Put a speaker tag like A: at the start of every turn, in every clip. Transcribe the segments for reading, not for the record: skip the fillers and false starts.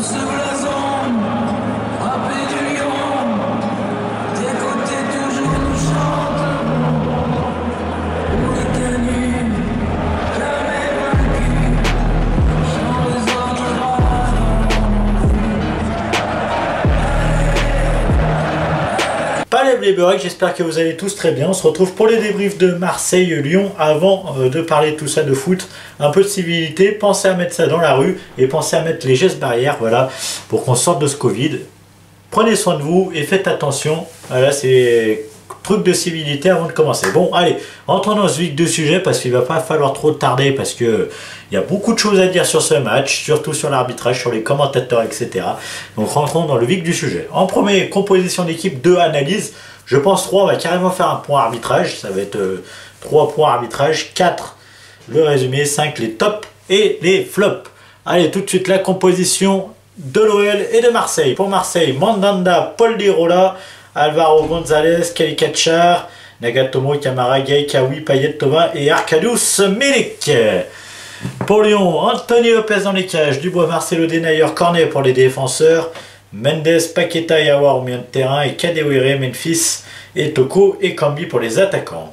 A: Les Beurek, j'espère que vous allez tous très bien. On se retrouve pour les débriefs de Marseille-Lyon. Avant de parler de tout ça de foot, un peu de civilité, pensez à mettre ça dans la rue et pensez à mettre les gestes barrières, voilà, pour qu'on sorte de ce Covid. Prenez soin de vous et faites attention. Voilà, c'est truc de civilité avant de commencer. Bon, allez, entrons dans ce vif de sujet parce qu'il va pas falloir trop tarder parce que il y a beaucoup de choses à dire sur ce match, surtout sur l'arbitrage, sur les commentateurs, etc. Donc rentrons dans le vif du sujet. En premier, composition d'équipe, 2 analyses. Je pense 3, on va carrément faire un point arbitrage. Ça va être 3 points arbitrage, 4 le résumé, 5 les tops et les flops. Allez, tout de suite la composition de l'OL et de Marseille. Pour Marseille, Mandanda, Paul Di Rola, Alvaro González, Kalikachar, Nagatomo, Camara, Gay, Kawi, Payet, Thomas et Arkadiusz Milik. Pour Lyon, Anthony Lopez dans les cages, Dubois, Marcelo, Denayer, Cornet pour les défenseurs, Mendes, Paqueta et Aouar au milieu de terrain, et Kadewere, Memphis, et Toko et Kambi pour les attaquants.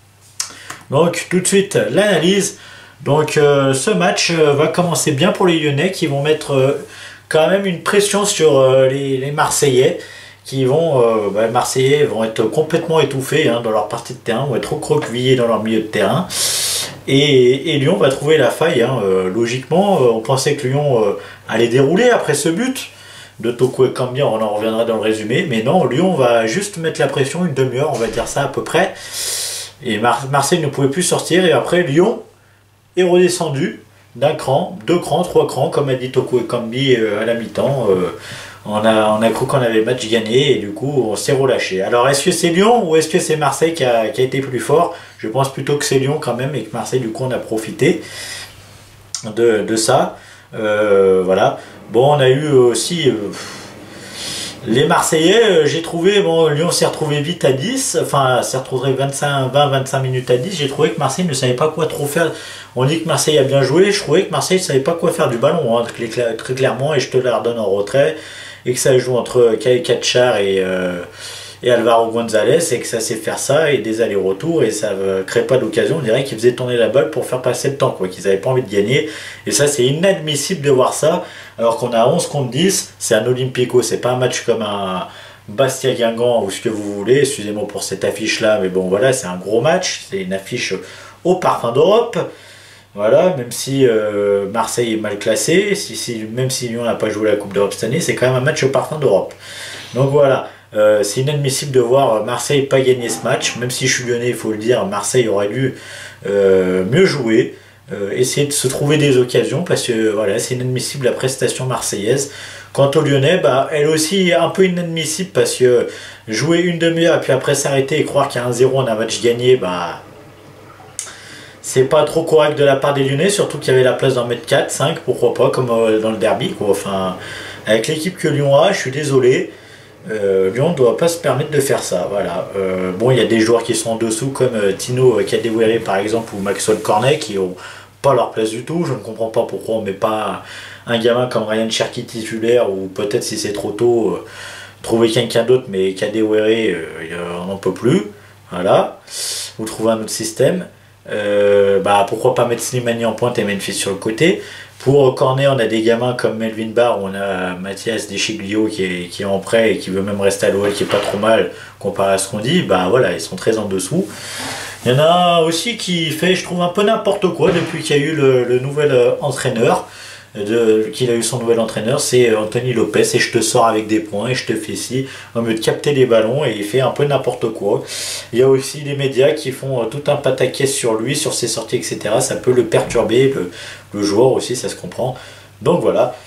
A: Donc tout de suite l'analyse. Donc ce match va commencer bien pour les Lyonnais qui vont mettre quand même une pression sur les Marseillais. Marseillais vont être complètement étouffés dans leur partie de terrain, vont être recroquevillés dans leur milieu de terrain. Et Lyon va trouver la faille. Logiquement, on pensait que Lyon allait dérouler après ce but de Toko et Kambi, on en reviendra dans le résumé. Mais non, Lyon va juste mettre la pression une demi-heure, on va dire ça à peu près. Et Marseille ne pouvait plus sortir. Et après, Lyon est redescendu d'un cran, 2 crans, 3 crans, comme a dit Toko et Kambi à la mi-temps. On a cru qu'on avait match gagné et du coup on s'est relâché. Alors est-ce que c'est Lyon ou est-ce que c'est Marseille qui a été plus fort? Je pense plutôt que c'est Lyon quand même et que Marseille du coup on a profité de ça. Voilà. Bon, on a eu aussi les Marseillais, j'ai trouvé, bon, Lyon s'est retrouvé vite à 10, enfin s'est retrouvé 20-25 minutes à 10, j'ai trouvé que Marseille ne savait pas quoi trop faire. On dit que Marseille a bien joué, je trouvais que Marseille ne savait pas quoi faire du ballon, très clairement, et je te la redonne en retrait, et que ça joue entre Kalikachar et Alvaro González, et que ça sait faire ça, et des allers-retours, et ça ne crée pas d'occasion. On dirait qu'ils faisaient tourner la balle pour faire passer le temps, quoi, qu'ils n'avaient pas envie de gagner, et ça c'est inadmissible de voir ça, alors qu'on a 11 contre 10, c'est un Olympico, c'est pas un match comme un Bastia-Guingamp ou ce que vous voulez, excusez-moi pour cette affiche-là, mais bon voilà, c'est un gros match, c'est une affiche au parfum d'Europe. Voilà, même si Marseille est mal classé, même si Lyon n'a pas joué la Coupe d'Europe cette année, c'est quand même un match au parfum d'Europe. Donc voilà, c'est inadmissible de voir Marseille pas gagner ce match, même si je suis lyonnais, il faut le dire, Marseille aurait dû mieux jouer, essayer de se trouver des occasions, parce que voilà, c'est inadmissible la prestation marseillaise. Quant aux Lyonnais, bah, elle aussi un peu inadmissible, parce que jouer une demi-heure et puis après s'arrêter et croire qu'il y a un 0 en un match gagné, bah... c'est pas trop correct de la part des Lyonnais, surtout qu'il y avait la place d'en mettre 4, 5, pourquoi pas, comme dans le derby, quoi. Enfin, avec l'équipe que Lyon a, je suis désolé, Lyon ne doit pas se permettre de faire ça, voilà. Bon, il y a des joueurs qui sont en dessous, comme Tino Kadewere par exemple, ou Maxwell Cornet, qui n'ont pas leur place du tout. Je ne comprends pas pourquoi on ne met pas un gamin comme Ryan Cherki titulaire, ou peut-être si c'est trop tôt, trouver quelqu'un d'autre, mais Kadewere, on n'en peut plus, voilà. Ou trouver un autre système. Pourquoi pas mettre Slimani en pointe et Memphis sur le côté. Pour Cornet, on a des gamins comme Melvin Barr, on a Mathias Deschiglio qui est en prêt et qui veut même rester à l'OL, qui est pas trop mal comparé à ce qu'on dit. Bah voilà, ils sont très en dessous. Il y en a aussi qui fait, je trouve, un peu n'importe quoi depuis qu'il y a eu le nouvel entraîneur. Qu'il a eu son nouvel entraîneur, c'est Anthony Lopez, et je te sors avec des points et je te fais ci, au lieu de capter les ballons, et il fait un peu n'importe quoi. Il y a aussi les médias qui font tout un pataquès sur lui, sur ses sorties, etc. Ça peut le perturber, le joueur aussi, ça se comprend. Donc voilà.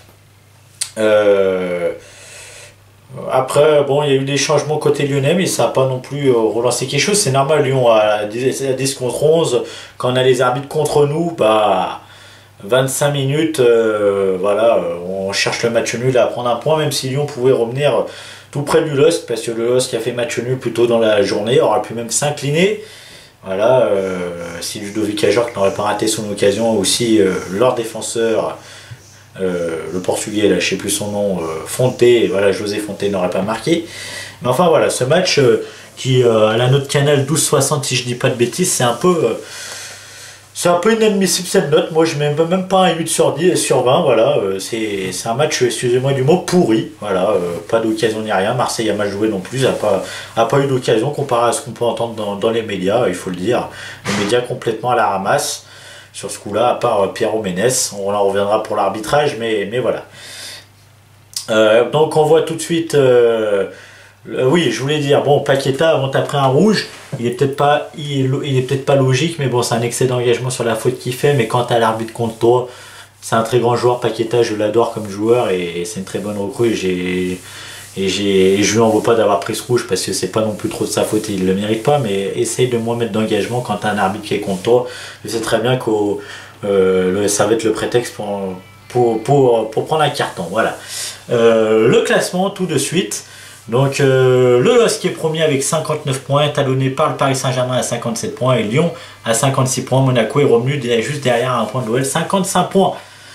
A: Après, bon, il y a eu des changements côté lyonnais, mais ça n'a pas non plus relancé quelque chose. C'est normal, Lyon à 10 contre 11, quand on a les arbitres contre nous, bah... 25 minutes, voilà, on cherche le match nul à prendre un point, même si Lyon pouvait revenir tout près du LOSC, parce que le LOSC a fait match nul plus tôt dans la journée, aurait pu même s'incliner. Voilà, si Ludovic Ajorc n'aurait pas raté son occasion, aussi leur défenseur Le Portugais, là, je sais plus son nom, Fonte, voilà, José Fonte n'aurait pas marqué. Mais enfin voilà, ce match qui à la note Canal 12,60 si je dis pas de bêtises, c'est un peu inadmissible cette note. Moi je mets même pas un 8 sur 10 sur 20, voilà, c'est un match, excusez-moi du mot, pourri, voilà, pas d'occasion ni rien. Marseille a mal joué non plus, a pas eu d'occasion comparé à ce qu'on peut entendre dans les médias, il faut le dire, les médias complètement à la ramasse sur ce coup-là, à part Pierrot Ménès. On en reviendra pour l'arbitrage, mais voilà. Donc on voit tout de suite, oui, je voulais dire, bon, Paqueta, avant t'as pris un rouge, il est peut-être pas logique, mais bon, c'est un excès d'engagement sur la faute qu'il fait, mais quand t'as l'arbitre contre toi, c'est un très grand joueur, Paqueta, je l'adore comme joueur, et c'est une très bonne recrue, et je lui en veux pas d'avoir pris ce rouge, parce que c'est pas non plus trop de sa faute, il le mérite pas, mais essaye de moins mettre d'engagement quand t'as un arbitre qui est contre toi. Je sais très bien que ça va être le prétexte pour prendre un carton, voilà. Le classement, tout de suite. Donc le LOSC qui est premier avec 59 points, talonné par le Paris Saint-Germain à 57 points et Lyon à 56 points. Monaco est revenu juste derrière un point de l'OL, 55 points.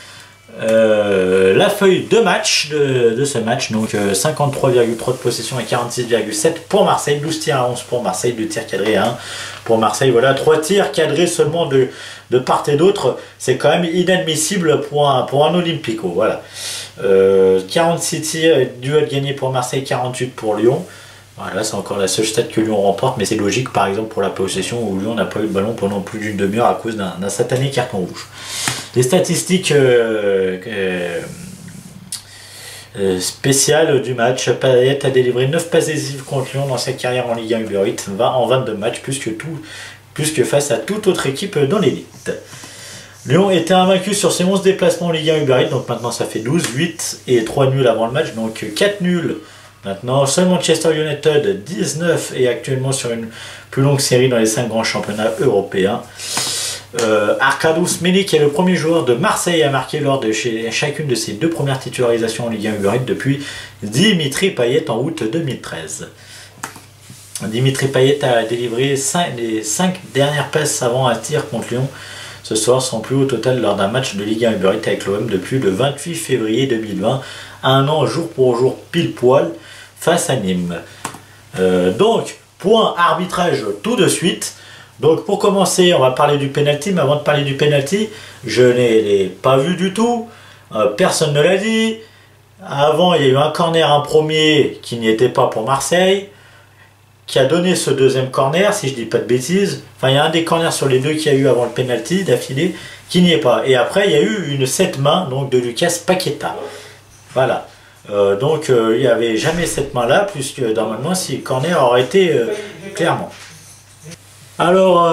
A: La feuille de match de ce match, donc 53,3 de possession et 46,7 pour Marseille, 12 tirs à 11 pour Marseille, 2 tirs cadrés à 1 pour Marseille. Voilà, 3 tirs cadrés seulement de part et d'autre, c'est quand même inadmissible pour un Olympico. Voilà. 46 tirs, duel gagné pour Marseille, 48 pour Lyon. Voilà, c'est encore la seule stat que Lyon remporte, mais c'est logique par exemple pour la possession où Lyon n'a pas eu le ballon pendant plus d'une demi-heure à cause d'un satané carton rouge. Les statistiques spéciales du match, Payet a délivré 9 passes décisives contre Lyon dans sa carrière en Ligue 1 Uber Eats, en 22 matchs, plus que face à toute autre équipe dans l'élite. Lyon était invaincu sur ses 11 déplacements en Ligue 1 Uber Eats, donc maintenant ça fait 12, 8 et 3 nuls avant le match, donc 4 nuls. Maintenant, seul Manchester United 19 est actuellement sur une plus longue série dans les 5 grands championnats européens. Arkadiusz Milik est le premier joueur de Marseille à marquer lors de chacune de ses 2 premières titularisations en Ligue 1 Uber Eats depuis Dimitri Payet en août 2013. Dimitri Payet a délivré les 5 dernières passes avant un tir contre Lyon ce soir, son plus haut total lors d'un match de Ligue 1 Uber Eats avec l'OM depuis le 28 février 2020, un an jour pour jour pile poil face à Nîmes. Donc, point arbitrage tout de suite. Donc pour commencer, on va parler du penalty, mais avant de parler du penalty, je ne l'ai pas vu du tout, personne ne l'a dit. Avant, il y a eu un corner, un premier qui n'y était pas pour Marseille, qui a donné ce deuxième corner, si je dis pas de bêtises. Enfin, il y a un des corners sur les 2 qu'il y a eu avant le penalty d'affilée, qui n'y est pas. Et après, il y a eu une 7 main donc, de Lucas Paqueta. Voilà. Donc, il n'y avait jamais cette main-là, puisque normalement, si le corner aurait été clairement. Alors,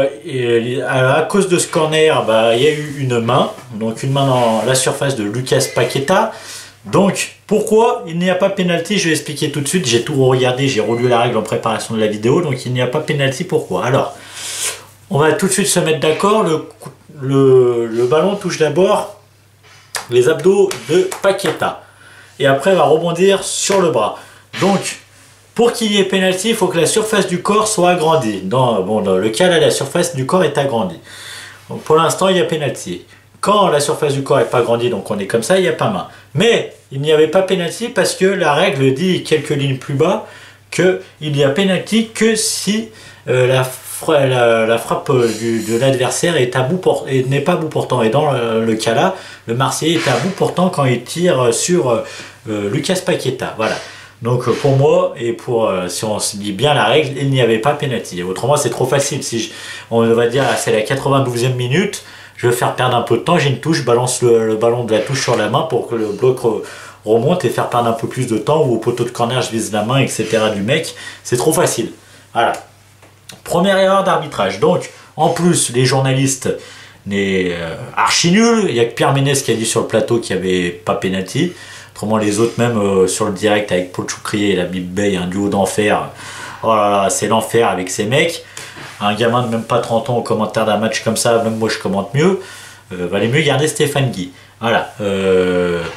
A: à cause de ce corner, il y a eu une main, donc une main dans la surface de Lucas Paqueta. Donc, pourquoi il n'y a pas pénalty? Je vais expliquer tout de suite. J'ai tout regardé, j'ai relu la règle en préparation de la vidéo, donc il n'y a pas pénalty. Pourquoi? Alors, on va tout de suite se mettre d'accord. Le ballon touche d'abord les abdos de Paqueta, et après va rebondir sur le bras. Donc, pour qu'il y ait pénalty, il faut que la surface du corps soit agrandie. Dans le cas là, la surface du corps est agrandie. Donc, pour l'instant, il y a pénalty. Quand la surface du corps n'est pas agrandie, donc on est comme ça, il n'y a pas main. Mais il n'y avait pas pénalty parce que la règle dit quelques lignes plus bas qu'il n'y a pénalty que si la frappe de l'adversaire est à bout et n'est pas à bout portant. Et dans le cas là, le Marseillais est à bout portant quand il tire sur Lucas Paqueta. Voilà. Donc pour moi, et si on se dit bien la règle, il n'y avait pas pénalty. Autrement, c'est trop facile. On va dire c'est la 92e minute, je vais faire perdre un peu de temps, j'ai une touche, je balance le ballon de la touche sur la main pour que le bloc remonte et faire perdre un peu plus de temps, ou au poteau de corner, je vise la main, etc. du mec. C'est trop facile. Voilà. Première erreur d'arbitrage. Donc, en plus, les journalistes n'est archi nul. Il n'y a que Pierre Ménès qui a dit sur le plateau qu'il n'y avait pas pénalty. Autrement, les autres, même sur le direct avec Paul Choucrier et la Bib Bay, un duo d'enfer. Oh là là, c'est l'enfer avec ces mecs. Un gamin de même pas 30 ans au commentaire d'un match comme ça, même moi je commente mieux. Valait mieux garder Stéphane Guy. Voilà.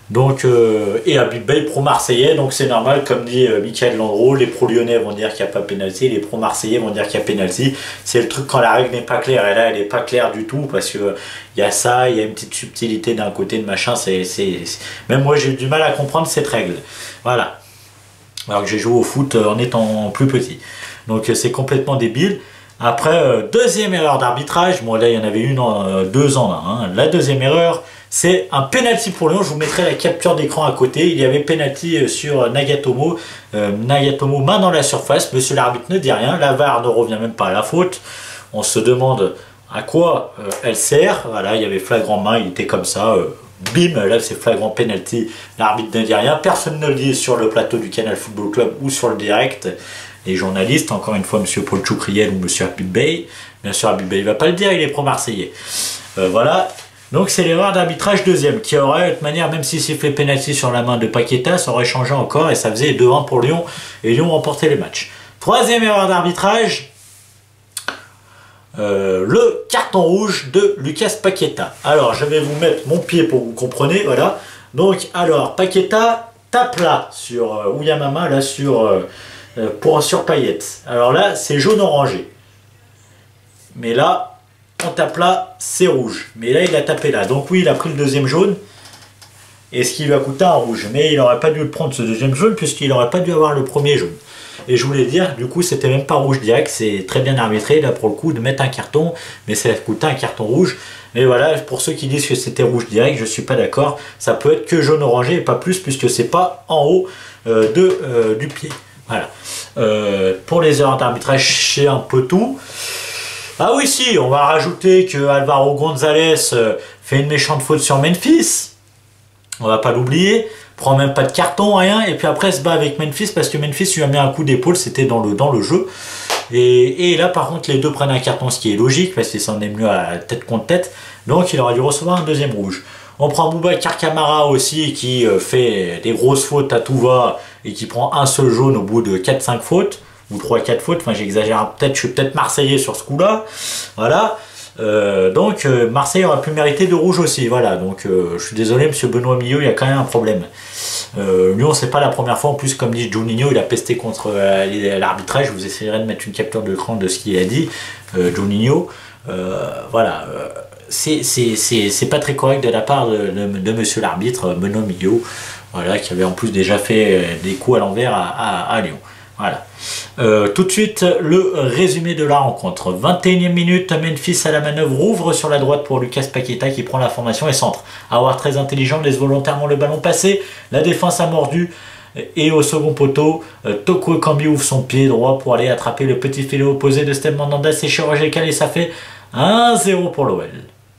A: Donc, et Habib Beye pro-marseillais, donc c'est normal, comme dit Michael Landreau, les pro-lyonnais vont dire qu'il n'y a pas pénalty, les pro-marseillais vont dire qu'il y a pénalty. C'est le truc quand la règle n'est pas claire, et là elle n'est pas claire du tout, parce que il y a ça, il y a une petite subtilité d'un côté de machin, même moi j'ai eu du mal à comprendre cette règle. Voilà. Alors que j'ai joué au foot en étant plus petit. Donc c'est complètement débile. Après, deuxième erreur d'arbitrage, bon là il y en avait une en 2 ans là, hein. La deuxième erreur, c'est un penalty pour Lyon. Je vous mettrai la capture d'écran à côté. Il y avait penalty sur Nagatomo. Nagatomo main dans la surface. Monsieur l'arbitre ne dit rien. La VAR ne revient même pas à la faute. On se demande à quoi elle sert. Voilà, il y avait flagrant main. Il était comme ça. Bim, là c'est flagrant penalty. L'arbitre ne dit rien. Personne ne le dit sur le plateau du Canal Football Club ou sur le direct. Les journalistes, encore une fois, monsieur Paul Choucriel ou monsieur Habib Beye. Bien sûr, Habib Beye ne va pas le dire. Il est pro-marseillais. Voilà. Donc c'est l'erreur d'arbitrage deuxième qui aurait, de toute manière, même s'il s'est fait pénalty sur la main de Paqueta, ça aurait changé encore et ça faisait 2-1 pour Lyon et Lyon remportait les matchs. Troisième erreur d'arbitrage, le carton rouge de Lucas Paqueta. Alors je vais vous mettre mon pied pour que vous compreniez, voilà. Donc alors Paqueta tape là sur Ouyamama, là sur Payet. Alors là c'est jaune orangé. Mais là on tape là, c'est rouge. Mais là, il a tapé là. Donc oui, il a pris le deuxième jaune. Et ce qui lui a coûté un rouge. Mais il n'aurait pas dû le prendre, ce deuxième jaune, puisqu'il n'aurait pas dû avoir le premier jaune. Et je voulais dire, du coup, c'était même pas rouge direct. C'est très bien arbitré, là, pour le coup, de mettre un carton. Mais ça a coûté un carton rouge. Mais voilà, pour ceux qui disent que c'était rouge direct, je ne suis pas d'accord. Ça peut être que jaune orangé et pas plus, puisque c'est pas en haut du pied. Voilà. Pour les erreurs d'arbitrage, c'est un peu tout. Ah oui, si, on va rajouter que Alvaro González fait une méchante faute sur Memphis. On va pas l'oublier. Prend même pas de carton, rien. Et puis après, se bat avec Memphis parce que Memphis lui a mis un coup d'épaule. C'était dans le jeu. Et là, par contre, les deux prennent un carton, ce qui est logique parce qu'ils s'en est mieux à tête contre tête. Donc, il aurait dû recevoir un deuxième rouge. On prend Boubacar Kamara aussi qui fait des grosses fautes à tout va et qui prend un seul jaune au bout de 4-5 fautes. Ou 3-4 fautes, enfin j'exagère peut-être, je suis peut-être marseillais sur ce coup-là, voilà, donc Marseille aurait pu mériter de rouge aussi, voilà, donc je suis désolé monsieur Benoît Millot, il y a quand même un problème. Lyon, c'est pas la première fois, en plus comme dit Juninho, il a pesté contre l'arbitrage, je vous essayerai de mettre une capture d'écran de ce qu'il a dit, Juninho, voilà, c'est pas très correct de la part de monsieur l'arbitre, Benoît Millot, voilà, qui avait en plus déjà fait des coups à l'envers à Lyon. Voilà. Tout de suite, le résumé de la rencontre. 21e minute, Memphis à la manœuvre ouvre sur la droite pour Lucas Paqueta qui prend la formation et centre. Avoir très intelligent, laisse volontairement le ballon passer. La défense a mordu et au second poteau, Toko Ekambi ouvre son pied droit pour aller attraper le petit filet opposé de Steve Mandanda. C'est chirurgical et ça fait 1-0 pour l'OL.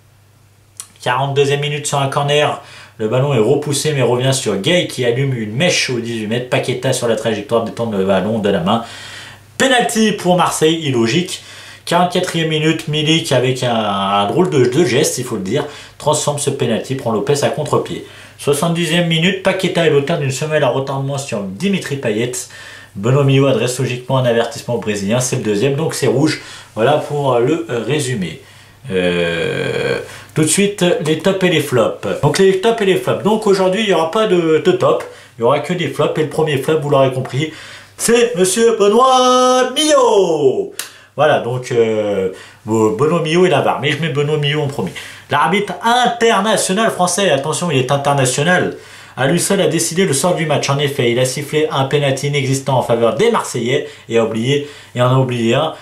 A: 42e minute sur un corner. Le ballon est repoussé mais revient sur Gay qui allume une mèche au 18 mètres. Paqueta sur la trajectoire détendre le ballon de la main. Penalty pour Marseille, illogique. 44e minute, Milik avec un drôle de geste, il faut le dire, transforme ce penalty, prend Lopez à contre-pied. 70e minute, Paqueta est l'auteur d'une semelle à retardement sur Dimitri Payet. Benoît Millot adresse logiquement un avertissement au Brésilien, c'est le deuxième, donc c'est rouge. Voilà pour le résumé. Tout de suite, les tops et les flops. Donc les tops et les flops. Donc aujourd'hui, il n'y aura pas de top, il n'y aura que des flops. Et le premier flop, vous l'aurez compris, c'est monsieur Benoît Millot. Voilà, donc Benoît Millot et la VAR. Mais je mets Benoît Millot en premier. L'arbitre international français, attention, il est international, à lui seul a décidé le sort du match. En effet, il a sifflé un pénalty inexistant en faveur des Marseillais et en a oublié un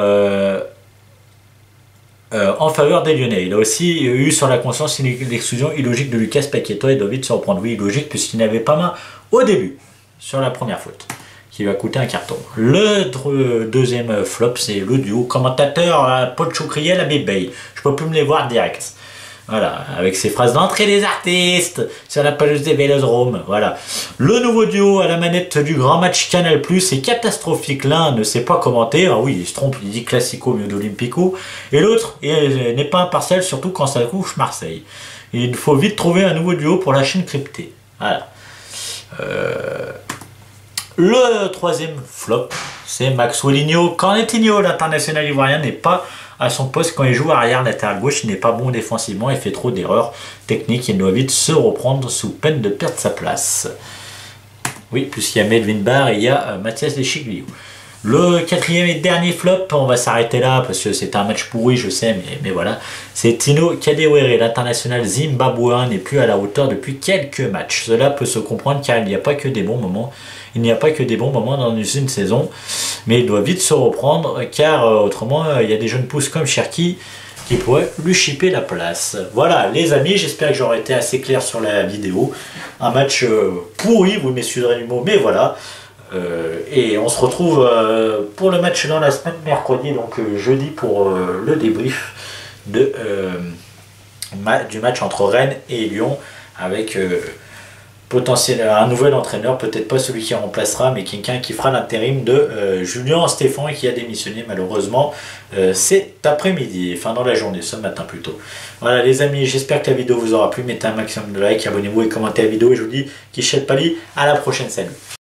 A: en faveur des Lyonnais. Il a aussi eu sur la conscience l'exclusion illogique de Lucas Paqueta et David se reprendre. Oui, illogique puisqu'il n'avait pas main au début sur la première faute, qui va coûter un carton. Le deuxième flop, c'est le duo commentateur Paul Choucriel à Habib Beye. Je peux plus me les voir direct. Voilà, avec ses phrases d'entrée des artistes sur la pelouse des Vélodromes. Voilà. Le nouveau duo à la manette du grand match Canal+, est catastrophique. L'un ne sait pas commenter. Ah oui, il se trompe, il dit Classico au mieux d'Olympico. Et l'autre n'est pas impartial, surtout quand ça couche Marseille. Il faut vite trouver un nouveau duo pour la chaîne cryptée. Voilà. Le troisième flop, c'est Maxwellinho. Cornetinho, l'international ivoirien, n'est pas à son poste quand il joue arrière latéral gauche. Il n'est pas bon défensivement, il fait trop d'erreurs techniques. Il doit vite se reprendre sous peine de perdre sa place. Oui, puisqu'il y a Melvin Barr et il y a Mathias Deschiglio. Le quatrième et dernier flop, on va s'arrêter là parce que c'est un match pourri, je sais, mais voilà. C'est Tino Kadewere, l'international zimbabwéen n'est plus à la hauteur depuis quelques matchs. Cela peut se comprendre car il n'y a pas que des bons moments. Il n'y a pas que des bons moments dans une saison, mais il doit vite se reprendre car autrement il y a des jeunes pousses comme Cherki qui pourraient lui chipper la place. Voilà les amis, j'espère que j'aurai été assez clair sur la vidéo. Un match pourri, vous m'excuserez du mot, mais voilà. Et on se retrouve pour le match dans la semaine mercredi, donc jeudi pour le débrief du match entre Rennes et Lyon avec un nouvel entraîneur, peut-être pas celui qui remplacera, mais quelqu'un qui fera l'intérim de Julien Stéphan qui a démissionné malheureusement cet après-midi, enfin dans la journée, ce matin plutôt. Voilà les amis, j'espère que la vidéo vous aura plu, mettez un maximum de likes, abonnez-vous et commentez la vidéo et je vous dis Kishet Pali, à la prochaine, salut.